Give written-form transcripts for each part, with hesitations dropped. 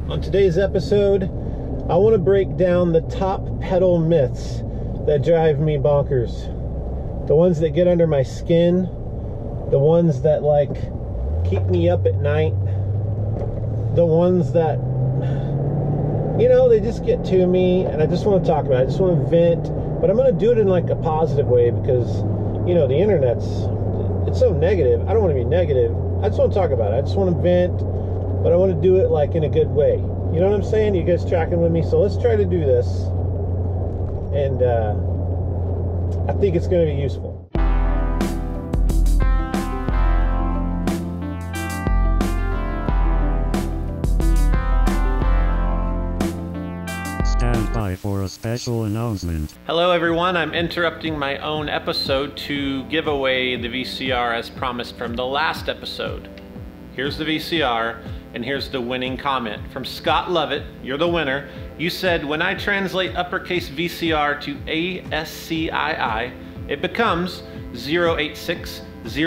On today's episode, I want to break down the top pedal myths that drive me bonkers. The ones that get under my skin, the ones that like keep me up at night, the ones that, you know, they just get to me and I just want to talk about it. I just want to vent, but I'm going to do it in like a positive way because, you know, the internet's, it's so negative. I don't want to be negative. I just want to talk about it. I just want to vent, but I want to do it like in a good way. You know what I'm saying? You guys tracking with me? So let's try to do this. And I think it's going to be useful. Stand by for a special announcement. Hello everyone, I'm interrupting my own episode to give away the VCR as promised from the last episode. Here's the VCR, and here's the winning comment from Scott Lovett. You're the winner. You said, when I translate uppercase VCR to ASCII, it becomes 086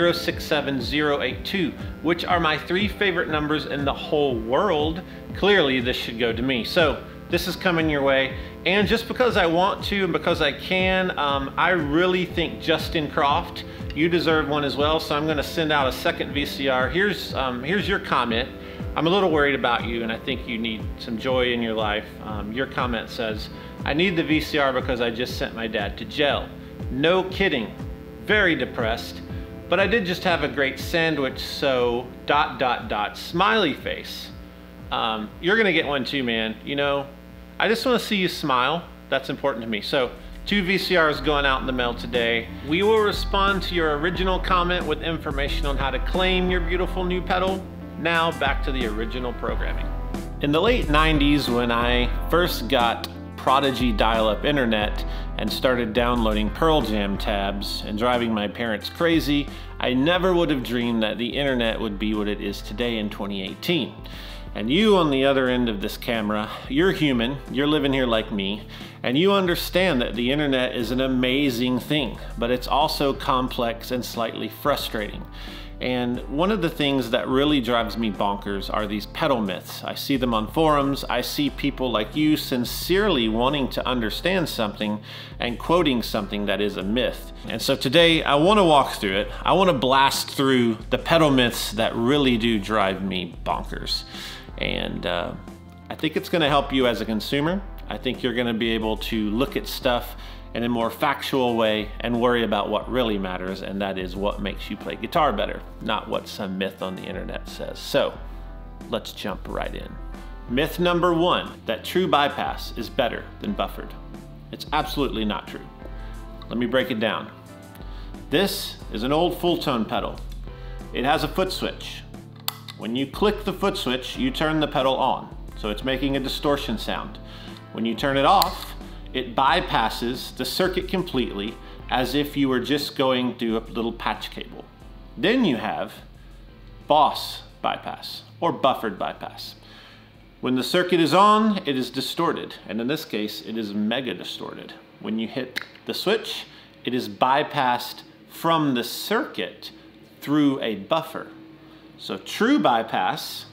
067 082, which are my 3 favorite numbers in the whole world. Clearly this should go to me. So this is coming your way, and just because I want to and because I can, I really think Justin Croft, you deserve one as well, so I'm going to send out a second VCR. Here's your comment. I'm a little worried about you, and I think you need some joy in your life. Your comment says, I need the VCR because I just sent my dad to jail. No kidding. Very depressed, but I did just have a great sandwich, so ... smiley face. You're going to get one too, man. You know, I just want to see you smile. That's important to me. So 2 VCRs going out in the mail today. We will respond to your original comment with information on how to claim your beautiful new pedal. Now back to the original programming. In the late 90s, when I first got Prodigy dial-up internet and started downloading Pearl Jam tabs and driving my parents crazy, I never would have dreamed that the internet would be what it is today in 2018. And you on the other end of this camera, you're human, you're living here like me, and you understand that the internet is an amazing thing, but it's also complex and slightly frustrating. And one of the things that really drives me bonkers are these pedal myths. I see them on forums, I see people like you sincerely wanting to understand something and quoting something that is a myth. And so today I want to walk through it. I want to blast through the pedal myths that really do drive me bonkers. And I think it's going to help you as a consumer. I think you're going to be able to look at stuff in a more factual way and worry about what really matters, and that is what makes you play guitar better, not what some myth on the internet says. So let's jump right in. Myth number 1, that true bypass is better than buffered. It's absolutely not true. Let me break it down. This is an old full tone pedal. It has a foot switch. When you click the foot switch, you turn the pedal on, so it's making a distortion sound. When you turn it off, it bypasses the circuit completely as if you were just going through a little patch cable. Then you have boss bypass or buffered bypass. When the circuit is on, it is distorted, and in this case, it is mega distorted. When you hit the switch, it is bypassed from the circuit through a buffer. So true bypass,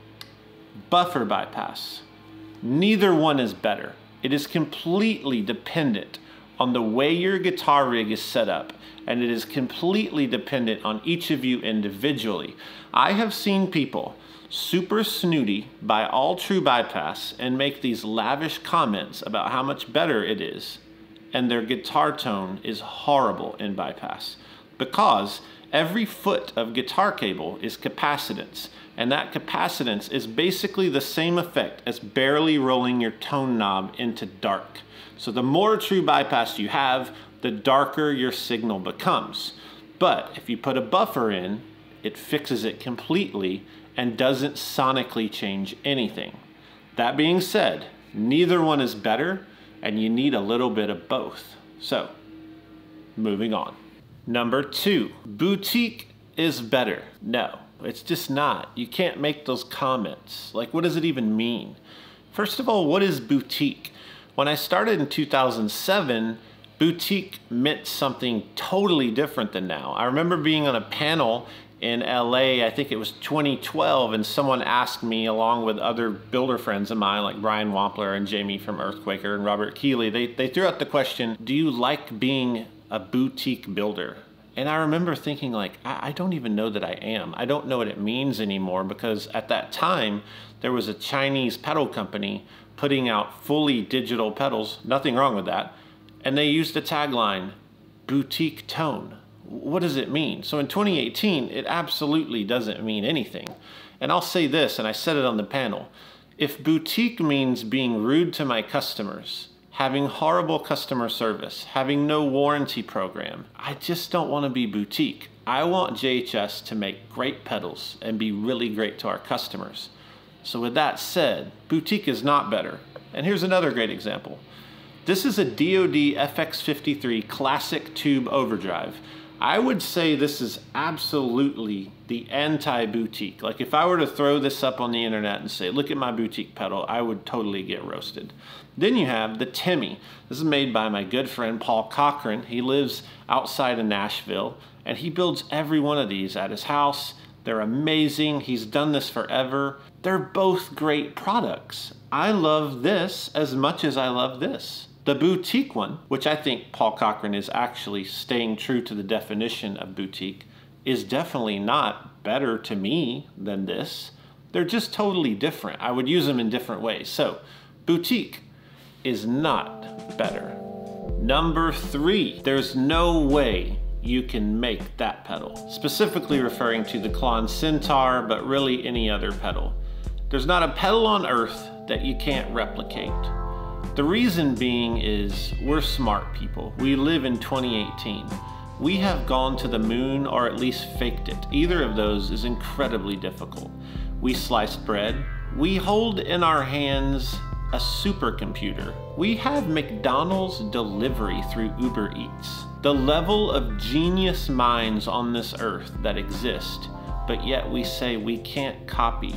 buffer bypass. Neither one is better. It is completely dependent on the way your guitar rig is set up, and it is completely dependent on each of you individually. I have seen people super snooty buy all true bypass and make these lavish comments about how much better it is, and their guitar tone is horrible in bypass because every foot of guitar cable is capacitance, and that capacitance is basically the same effect as barely rolling your tone knob into dark. So the more true bypass you have, the darker your signal becomes. But if you put a buffer in, it fixes it completely and doesn't sonically change anything. That being said, neither one is better, and you need a little bit of both. So, moving on. Number 2, boutique is better. No, it's just not. You can't make those comments. Like, what does it even mean? First of all, what is boutique? When I started in 2007, boutique meant something totally different than now. I remember being on a panel in LA, I think it was 2012, and someone asked me, along with other builder friends of mine like Brian Wampler and Jamie from Earthquaker and Robert Keeley, they threw out the question, do you like being a boutique builder? And I remember thinking, like, I don't even know that I am. I don't know what it means anymore, because at that time there was a Chinese pedal company putting out fully digital pedals, nothing wrong with that, and they used the tagline, boutique tone. What does it mean? So in 2018, it absolutely doesn't mean anything. And I'll say this, and I said it on the panel, if boutique means being rude to my customers, having horrible customer service, having no warranty program, I just don't want to be boutique. I want JHS to make great pedals and be really great to our customers. So with that said, boutique is not better. And here's another great example. This is a DoD FX53 classic tube overdrive. I would say this is absolutely the anti-boutique. Like, if I were to throw this up on the internet and say, look at my boutique pedal, I would totally get roasted. Then you have the Timmy. This is made by my good friend Paul Cochran. He lives outside of Nashville, and he builds every one of these at his house. They're amazing. He's done this forever. They're both great products. I love this as much as I love this. The boutique one, which I think Paul Cochran is actually staying true to the definition of boutique, is definitely not better to me than this. They're just totally different. I would use them in different ways. So, boutique is not better. Number 3, there's no way you can make that pedal. Specifically referring to the Klon Centaur, but really any other pedal. There's not a pedal on earth that you can't replicate. The reason being is we're smart people. We live in 2018. We have gone to the moon, or at least faked it. Either of those is incredibly difficult. We slice bread. We hold in our hands a supercomputer. We have McDonald's delivery through Uber Eats. The level of genius minds on this earth that exist, but yet we say we can't copy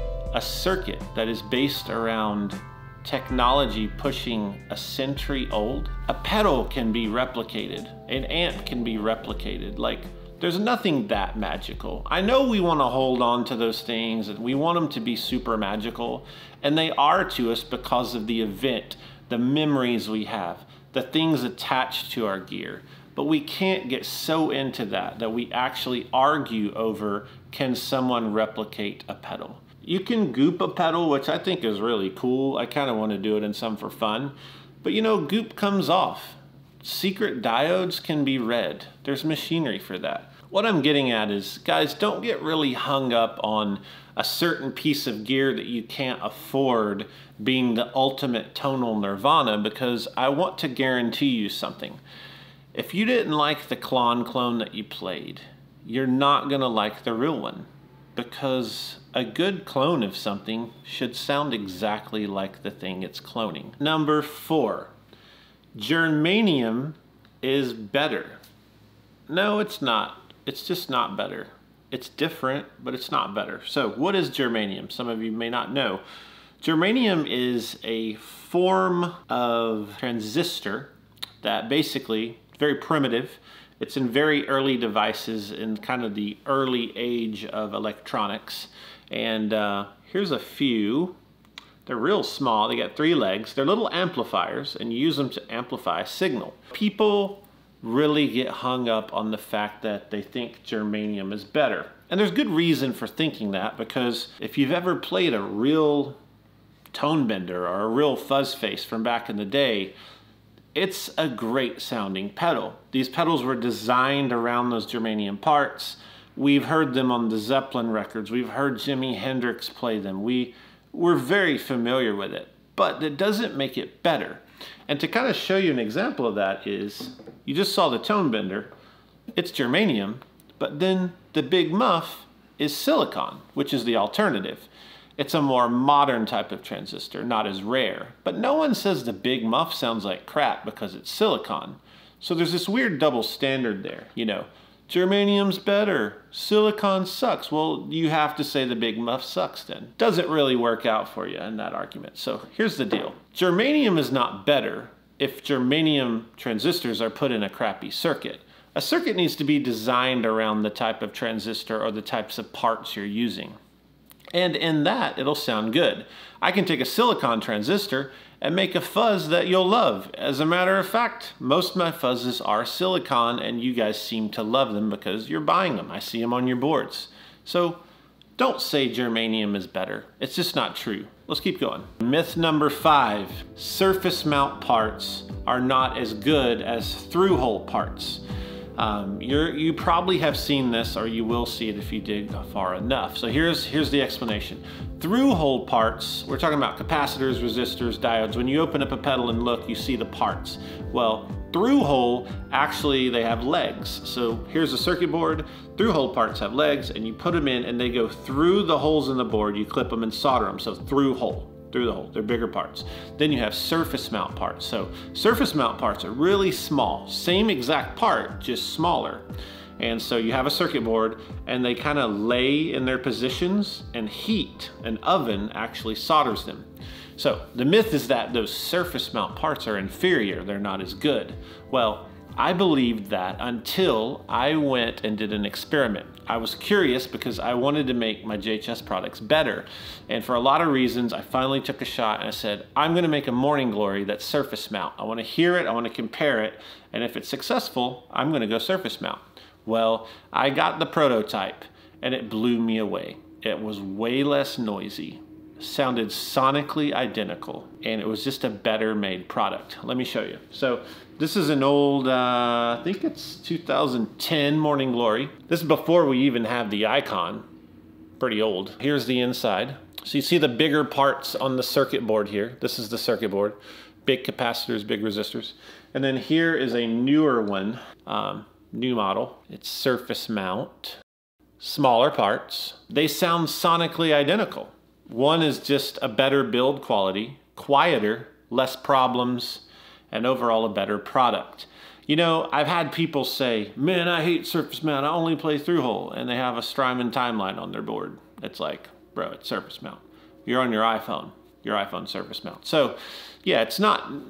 a circuit that is based around technology pushing a century old. A pedal can be replicated. An amp can be replicated. Like, there's nothing that magical. I know we want to hold on to those things and we want them to be super magical, and they are to us because of the event, the memories we have, the things attached to our gear. But we can't get so into that we actually argue over, can someone replicate a pedal? You can goop a pedal, which I think is really cool. I kind of want to do it in some for fun. But you know, goop comes off. Secret diodes can be read. There's machinery for that. What I'm getting at is, guys, don't get really hung up on a certain piece of gear that you can't afford being the ultimate tonal nirvana, because I want to guarantee you something. If you didn't like the Klon clone that you played, you're not going to like the real one, because a good clone of something should sound exactly like the thing it's cloning. Number 4, germanium is better. No, it's not. It's just not better. It's different, but it's not better. So what is germanium? Some of you may not know. Germanium is a form of transistor that basically, very primitive. It's in very early devices in kind of the early age of electronics. And here's a few. They're real small. They got 3 legs. They're little amplifiers, and you use them to amplify a signal. People really get hung up on the fact that they think germanium is better. And there's good reason for thinking that, because if you've ever played a real tone bender or a real fuzz face from back in the day, it's a great sounding pedal. These pedals were designed around those germanium parts. We've heard them on the Zeppelin records. We've heard Jimi Hendrix play them. We're very familiar with it, but it doesn't make it better. And to kind of show you an example of that is, you just saw the tone bender. It's germanium, but then the big muff is silicon, which is the alternative. It's a more modern type of transistor, not as rare. But no one says the big muff sounds like crap because it's silicon. So there's this weird double standard there, you know. Germanium's better, silicon sucks. Well, you have to say the big muff sucks then. Doesn't really work out for you in that argument. So here's the deal. Germanium is not better if germanium transistors are put in a crappy circuit. A circuit needs to be designed around the type of transistor or the types of parts you're using. And in that, it'll sound good. I can take a silicon transistor and make a fuzz that you'll love. As a matter of fact, most of my fuzzes are silicon, and you guys seem to love them because you're buying them. I see them on your boards. So don't say germanium is better. It's just not true. Let's keep going. Myth number 5, surface mount parts are not as good as through-hole parts. You probably have seen this, or you will see it if you dig far enough. So here's the explanation. Through-hole parts, we're talking about capacitors, resistors, diodes. When you open up a pedal and look, you see the parts. Well, through-hole, actually they have legs. So here's a circuit board. Through-hole parts have legs, and you put them in and they go through the holes in the board. You clip them and solder them, so through-hole. Through the hole, they're bigger parts. Then you have surface mount parts. So surface mount parts are really small, same exact part, just smaller. And so you have a circuit board and they kind of lay in their positions, and heat, an oven actually solders them. So the myth is that those surface mount parts are inferior, they're not as good. Well, I believed that until I went and did an experiment. I was curious because I wanted to make my JHS products better. And for a lot of reasons, I finally took a shot and I said, I'm gonna make a Morning Glory that's surface mount. I wanna hear it, I wanna compare it, and if it's successful, I'm gonna go surface mount. Well, I got the prototype and it blew me away. It was way less noisy, sounded sonically identical, and it was just a better made product. Let me show you. So this is an old, I think it's 2010 Morning Glory. This is before we even have the icon, pretty old. Here's the inside. So you see the bigger parts on the circuit board here. This is the circuit board, big capacitors, big resistors. And then here is a newer one, new model. It's surface mount, smaller parts. They sound sonically identical. One is just a better build quality, quieter, less problems, and overall a better product. You know, I've had people say, man, I hate surface mount, I only play through hole, and they have a Strymon timeline on their board. It's like, bro, it's surface mount. You're on your iPhone surface mount. So yeah, it's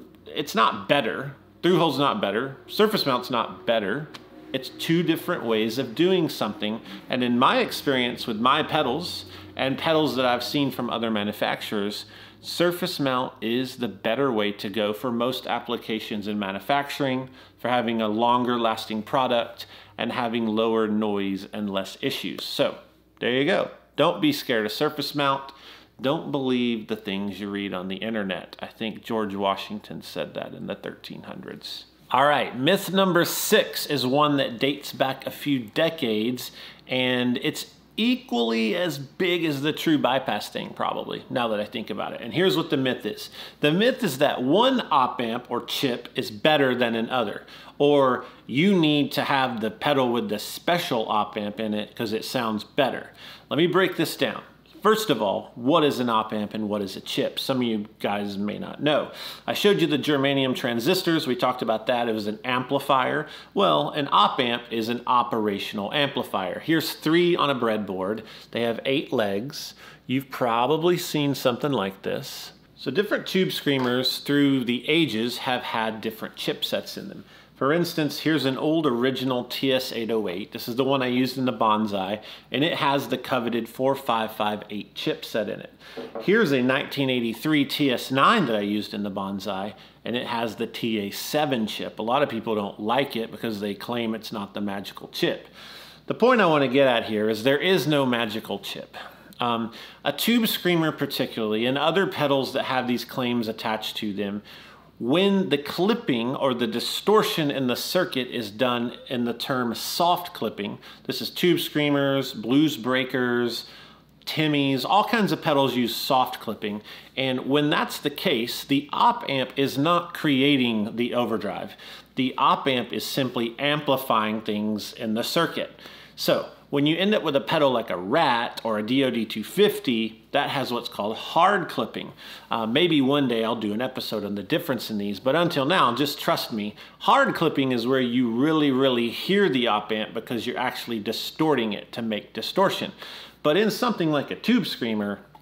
not better. Through hole's not better, surface mount's not better. It's two different ways of doing something. And in my experience with my pedals and pedals that I've seen from other manufacturers, surface mount is the better way to go for most applications in manufacturing, for having a longer lasting product and having lower noise and less issues. So there you go. Don't be scared of surface mount. Don't believe the things you read on the internet. I think George Washington said that in the 1300s. All right, myth number 6 is one that dates back a few decades, and it's equally as big as the true bypass thing, probably, now that I think about it. And here's what the myth is. The myth is that one op amp or chip is better than another, or you need to have the pedal with the special op amp in it because it sounds better. Let me break this down. First of all, what is an op amp and what is a chip? Some of you guys may not know. I showed you the germanium transistors. We talked about that. It was an amplifier. Well, an op amp is an operational amplifier. Here's 3 on a breadboard. They have 8 legs. You've probably seen something like this. So different tube screamers through the ages have had different chipsets in them. For instance, here's an old original TS-808. This is the one I used in the Bonsai, and it has the coveted 4558 chipset in it. Here's a 1983 TS9 that I used in the Bonsai, and it has the TA7 chip. A lot of people don't like it because they claim it's not the magical chip. The point I want to get at here is there is no magical chip. A tube screamer particularly, and other pedals that have these claims attached to them, when the clipping or the distortion in the circuit is done in the term soft clipping, this is tube screamers, blues breakers, Timmys, all kinds of pedals use soft clipping. And when that's the case, the op amp is not creating the overdrive. The op amp is simply amplifying things in the circuit. So when you end up with a pedal like a Rat or a DOD 250, that has what's called hard clipping. Maybe one day I'll do an episode on the difference in these, but until now, just trust me, hard clipping is where you really hear the op amp because you're actually distorting it to make distortion. But in something like a tube screamer,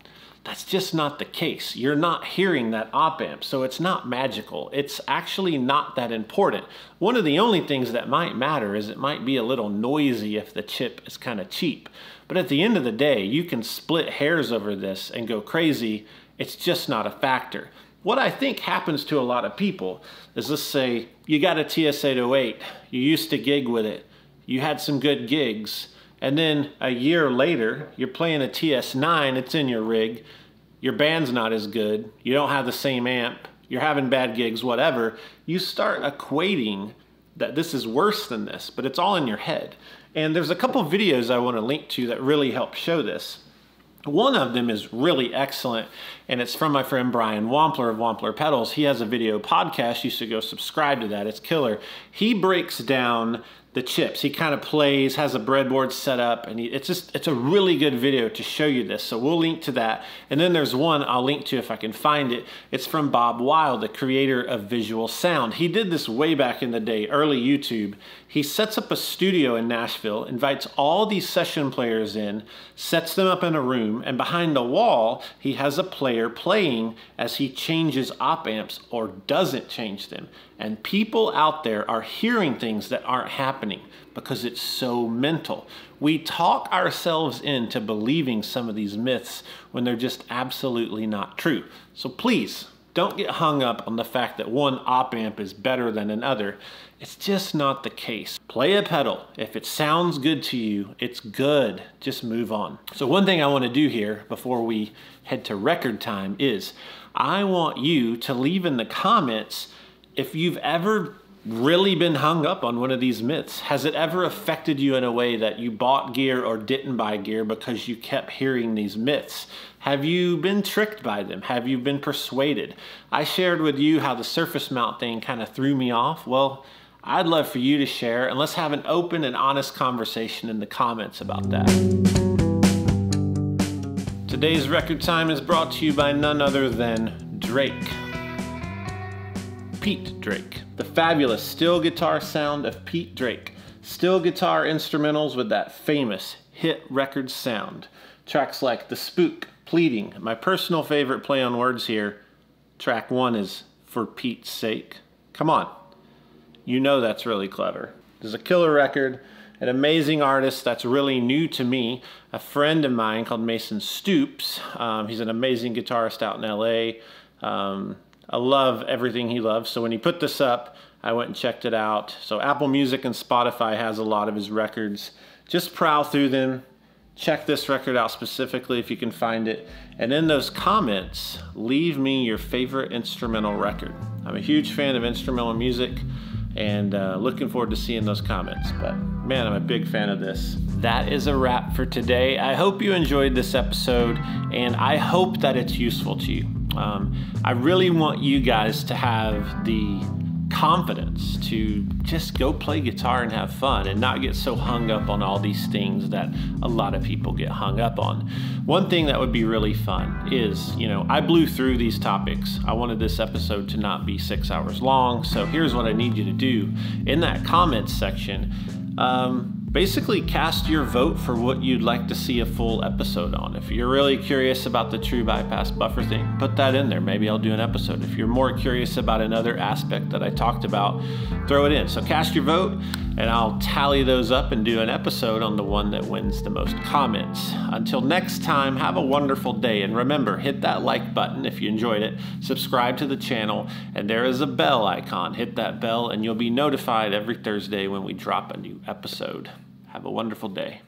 That's just not the case. You're not hearing that op amp, so it's not magical. It's actually not that important. One of the only things that might matter is it might be a little noisy if the chip is kind of cheap. But at the end of the day, you can split hairs over this and go crazy. It's just not a factor. What I think happens to a lot of people is, let's say you got a TS-808, you used to gig with it, you had some good gigs, and then a year later, you're playing a TS-9, it's in your rig, your band's not as good, you don't have the same amp, you're having bad gigs, whatever, you start equating that this is worse than this, but it's all in your head. And there's a couple videos I want to link to that really help show this. One of them is really excellent, and it's from my friend Brian Wampler of Wampler Pedals. He has a video podcast. You should go subscribe to that. It's killer. He breaks down the chips. He kind of plays, has a breadboard set up, and it's a really good video to show you this. So we'll link to that. And then there's one I'll link to if I can find it. It's from Bob Weil, the creator of visual sound. He did this way back in the day, early YouTube. He sets up a studio in Nashville, invites all these session players in, sets them up in a room, and behind the wall, he has a player playing as he changes op amps or doesn't change them. And people out there are hearing things that aren't happening because it's so mental. We talk ourselves into believing some of these myths when they're just absolutely not true. So please, don't get hung up on the fact that one op amp is better than another. It's just not the case. Play a pedal. If it sounds good to you, it's good. Just move on. So one thing I want to do here before we head to record time is I want you to leave in the comments if you've ever really been hung up on one of these myths. Has it ever affected you in a way that you bought gear or didn't buy gear because you kept hearing these myths? Have you been tricked by them? Have you been persuaded? I shared with you how the surface mount thing kind of threw me off. Well, I'd love for you to share, and let's have an open and honest conversation in the comments about that. Today's record time is brought to you by none other than Drake. Pete Drake. The fabulous steel guitar sound of Pete Drake. Steel guitar instrumentals with that famous hit record sound. Tracks like The Spook, Pleading. My personal favorite play on words here, track 1 is For Pete's Sake. Come on. You know that's really clever. There's a killer record, an amazing artist that's really new to me. A friend of mine called Mason Stoops. He's an amazing guitarist out in LA. I love everything he loves. So when he put this up, I went and checked it out. So Apple Music and Spotify has a lot of his records. Just prowl through them. Check this record out specifically if you can find it. And in those comments, leave me your favorite instrumental record. I'm a huge fan of instrumental music and looking forward to seeing those comments. But man, I'm a big fan of this. That is a wrap for today. I hope you enjoyed this episode and I hope that it's useful to you. I really want you guys to have the confidence to just go play guitar and have fun and not get so hung up on all these things that a lot of people get hung up on. One thing that would be really fun is, I blew through these topics. I wanted this episode to not be 6 hours long, so here's what I need you to do. In that comments section, basically cast your vote for what you'd like to see a full episode on. If you're really curious about the true bypass buffer thing, put that in there. Maybe I'll do an episode. If you're more curious about another aspect that I talked about, throw it in. So cast your vote and I'll tally those up and do an episode on the one that wins the most comments. Until next time, have a wonderful day. And remember, hit that like button if you enjoyed it, subscribe to the channel, and there is a bell icon. Hit that bell and you'll be notified every Thursday when we drop a new episode. Have a wonderful day.